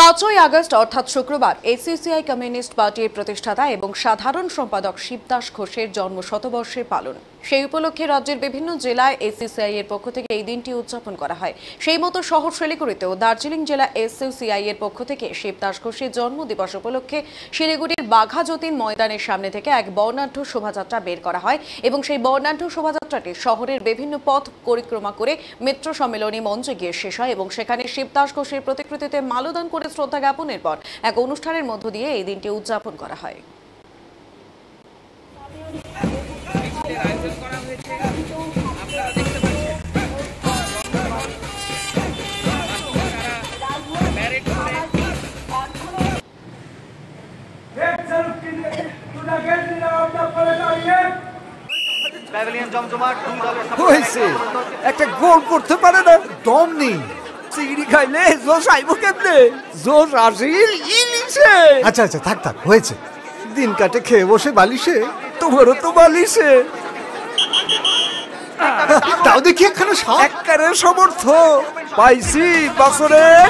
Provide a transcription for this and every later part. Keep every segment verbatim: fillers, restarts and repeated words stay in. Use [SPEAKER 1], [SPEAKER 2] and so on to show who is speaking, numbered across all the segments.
[SPEAKER 1] পাঁচই আগস্ট অর্থাৎ শুক্রবার এসইউসিআই কমিউনিস্ট পার্টির প্রতিষ্ঠাতা এবং সাধারণ সম্পাদক শিবদাস ঘোষের জন্ম শতবর্ষের পালন। সেই উপলক্ষে রাজ্যের বিভিন্ন জেলায় এসইউসিআই এর পক্ষ থেকে এই দিনটি উদযাপন করা হয়। সেই মতো শহর শিলিগুড়িতেও দার্জিলিং জেলা এসইউসিআই এর পক্ষ থেকে শিবদাস ঘোষের জন্ম দিবস উপলক্ষে শিলিগুড়ির বাঘা যতীন ময়দানের সামনে থেকে এক বর্ণাঢ্য শোভাযাত্রা বের করা হয় এবং সেই বর্ণাঢ্য শোভাযাত্রাটি শহরের বিভিন্ন পথ পরিক্রমা করে মিত্র সম্মেলনী মঞ্চে গিয়ে শেষ হয় এবং সেখানে শিবদাস ঘোষের প্রতিকৃতিতে মাল্যদান করে শ্রদ্ধা জ্ঞাপনের পর এক অনুষ্ঠানের মধ্য দিয়ে এই দিনটি উদযাপন করা হয়।
[SPEAKER 2] একটা গোল করতে পারে না, দম নেই। চিংড়ি খাইলে জোশ আইব কেমনে? জোশ আসিল ইলিশে।
[SPEAKER 3] আচ্ছা আচ্ছা থাক থাক হয়েছে, দিন কাটে খেয়ে বসে বালিশে।
[SPEAKER 2] তোমারও তো বালিশে।
[SPEAKER 3] তাও দেখি একখানা
[SPEAKER 2] একবারে সমর্থ পাইছি বছরের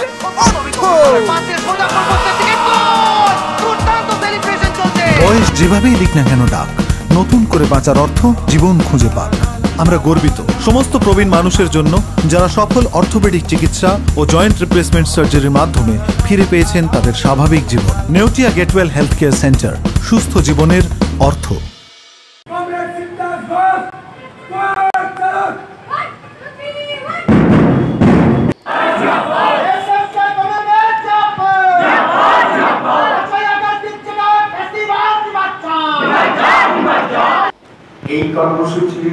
[SPEAKER 4] বয়স যেভাবেই দিক না কেন ডাক, নতুন করে বাঁচার অর্থ জীবন খুঁজে পাক। আমরা গর্বিত সমস্ত প্রবীণ মানুষের জন্য যারা সফল অর্থোপেডিক চিকিৎসা ও জয়েন্ট রিপ্লেসমেন্ট সার্জারির মাধ্যমে ফিরে পেয়েছেন তাদের স্বাভাবিক জীবন। Neotia Getwell health care centre, সুস্থ জীবনের অর্থ।
[SPEAKER 5] এই কর্মসূচির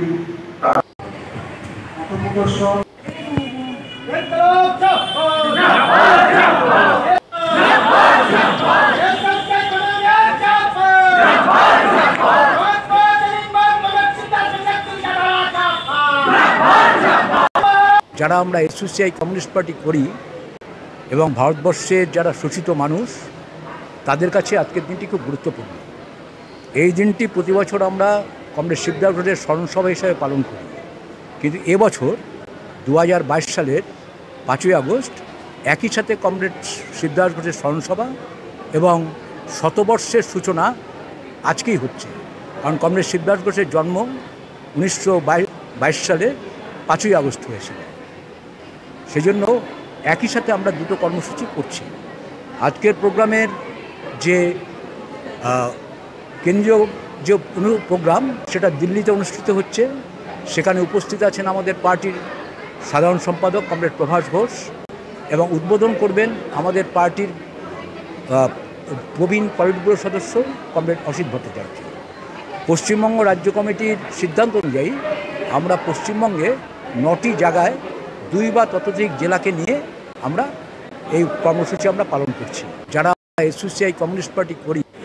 [SPEAKER 6] যারা আমরা এসইউসিআই কমিউনিস্ট পার্টি করি এবং ভারতবর্ষের যারা শোষিত মানুষ, তাদের কাছে আজকের দিনটি খুব গুরুত্বপূর্ণ। এই দিনটি প্রতি বছর আমরা কমরেড শিবদাস ঘোষের স্মরণসভা হিসাবে পালন করি, কিন্তু এবছর দু হাজার বাইশ সালের পাঁচই আগস্ট একই সাথে কমরেড শিবদাস ঘোষের স্মরণসভা এবং শতবর্ষের সূচনা আজকেই হচ্ছে। কারণ কমরেড শিবদাস ঘোষের জন্ম উনিশশো বাইশ সালে পাঁচই আগস্ট হয়েছিল। সেজন্য একই সাথে আমরা দুটো কর্মসূচি করছি। আজকের প্রোগ্রামের যে কেন্দ্রীয় যে প্রোগ্রাম সেটা দিল্লিতে অনুষ্ঠিত হচ্ছে। সেখানে উপস্থিত আছেন আমাদের পার্টির সাধারণ সম্পাদক কমরেড প্রভাস ঘোষ এবং উদ্বোধন করবেন আমাদের পার্টির প্রবীণ পলিট ব্যুরো সদস্য কমরেড অসিত ভট্টাচার্য। পশ্চিমবঙ্গ রাজ্য কমিটির সিদ্ধান্ত অনুযায়ী আমরা পশ্চিমবঙ্গে নটি জায়গায় দুই বা ততোধিক জেলাকে নিয়ে আমরা এই কর্মসূচি আমরা পালন করছি। যারা এসইউসিআই কমিউনিস্ট পার্টি করি